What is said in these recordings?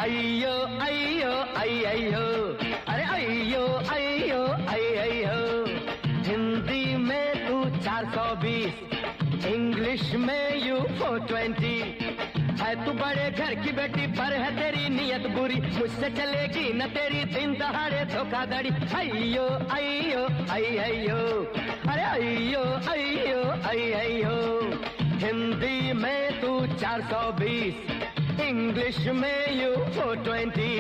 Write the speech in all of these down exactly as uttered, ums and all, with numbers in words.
अयो अयो अयो, अरे अयो अयो अयो। हिंदी में तू चार सौ बीस, इंग्लिश में यू फोर ट्वेंटी। है तू बड़े घर की बेटी पर है तेरी नीयत बुरी, मुझसे चलेगी न तेरी दिन दहाड़े धोखाधड़ी। अयो अयो अयो, अरे अयो अयो अयो। हिंदी में तू चार सौ बीस, इंग्लिश में यू फोर ट्वेंटी।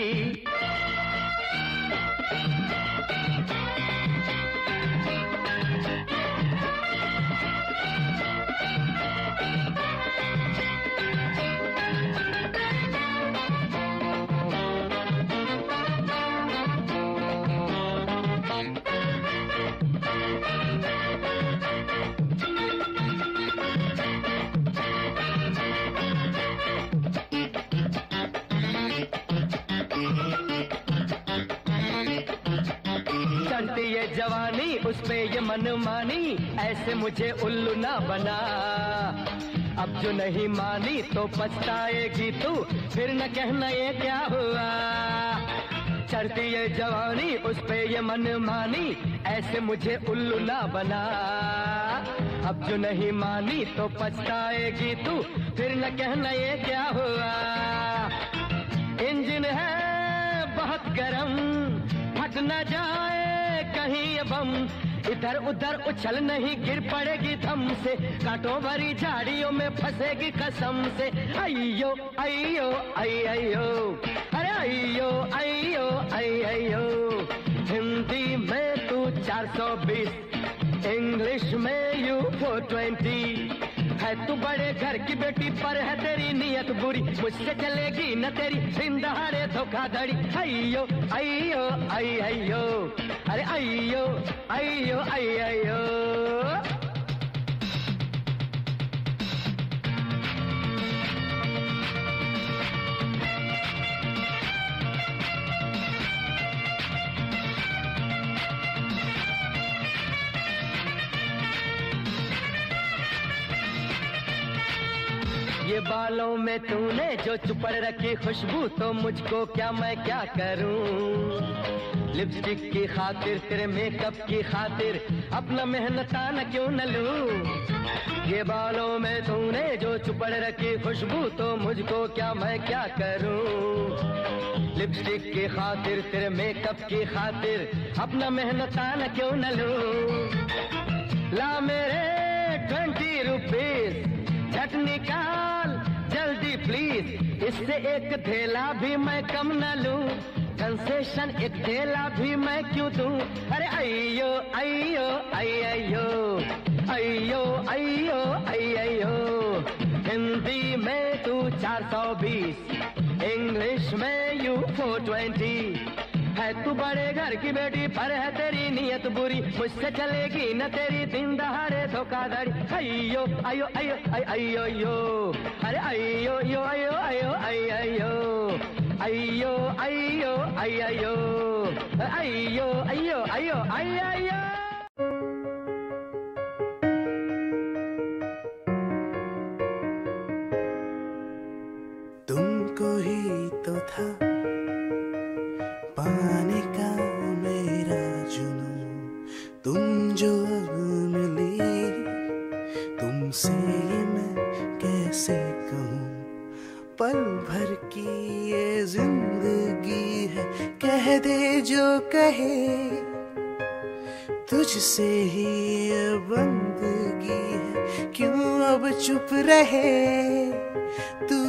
ये जवानी उस पे ये मनमानी, ऐसे मुझे उल्लू ना बना। अब जो नहीं मानी तो पछताएगी तू, फिर न कहना ये क्या हुआ। चढ़ती ये जवानी उस पे ये मनमानी, ऐसे मुझे उल्लू ना बना। अब जो नहीं मानी तो पछताएगी तू, फिर न कहना ये क्या हुआ। इंजन है बहुत गरम, फट न जाए कहीं ये बम। इधर उधर उछल नहीं गिर पड़ेगी धम से, कांटों भरी झाड़ियों में फंसेगी कसम से। अयो अयो अयो, अरे अयो अयो अयो। हिंदी में तू चार सौ बीस, इंग्लिश में यू फोर ट्वेंटी। है तू बड़े घर की बेटी पर है तेरी नीयत बुरी, मुझसे चलेगी न तेरी दिन दहाड़े धोखाधड़ी। अयो अयो अयो, अरे अयो अयो अयो। ये बालों में तूने जो चुपड़ रखी खुशबू, तो मुझको क्या मैं क्या करूं। लिपस्टिक की खातिर तेरे मेकअप की खातिर अपना मेहनताना क्यों न लूं। ये बालों में तूने जो चुपड़ रखी खुशबू, तो मुझको क्या मैं क्या करूं। लिपस्टिक की खातिर तेरे मेकअप की खातिर अपना मेहनताना क्यों न लूं। ला मेरे ट्वेंटी रुपीज झट निकाल जल्दी प्लीज, इससे एक थैला भी मैं कम न लूं। कंसेशन एक थैला भी मैं क्यों दूं। अरे अयो अयो अयो, अयो अयो अयो। हिंदी में तू चार सौ बीस, इंग्लिश में यू फोर ट्वेंटी। है तू बड़े घर की बेटी पर है तेरी नीयत बुरी, मुझसे चलेगी न तेरी दिन दहाड़े धोखाधड़ी। अयो अयो अयो अयो अयो, अरे अयो यो अयो अयो अयो, अयो अयो अयो अयो अयो अयो अयो। तुमको ही तो था पाने का मेरा जुनून, तुम जो अब मिली तुमसे ये मैं कैसे कहूँ। पल भर की ये जिंदगी है, कह दे जो कहे, तुझसे ही ये बंदगी है, क्यों अब चुप रहे तू।